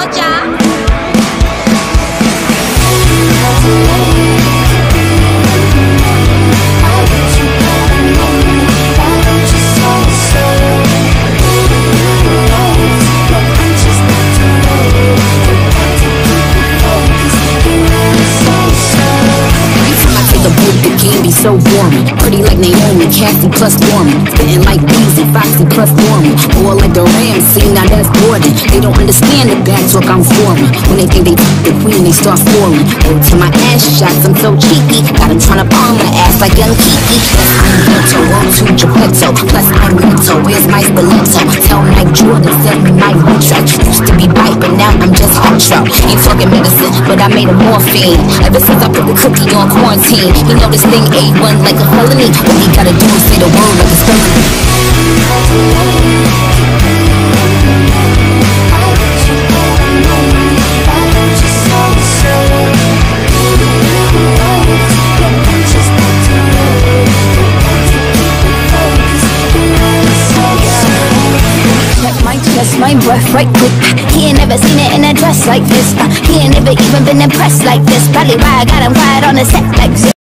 told ya. Be so boring, pretty like Naomi, Cassie plus Foreman, spitting like Beezy, Foxy plus Foreman, boy like the Ramsey, now that's boring. They don't understand the back talk I'm foreign. When they think they the queen, they start falling. Oh, to my ass shots, I'm so cheeky. Got them tryna palm my ass like young Kiki. I'm Ghetto, on to Geppetto, plus I'm Ghetto, where's my stiletto? Tell Mike Jordan, send me my retro. Used to be bite, but now I'm just retro. Ain't talking medicine, but I made a morphine. Ever since I put the cookie on quarantine, you know this thing A1 like a felony. All he gotta do is say the word like a felony. My breath right quick. He ain't never seen it in a dress like this. He ain't never even been impressed like this. Probably why I got him quiet on the set like this.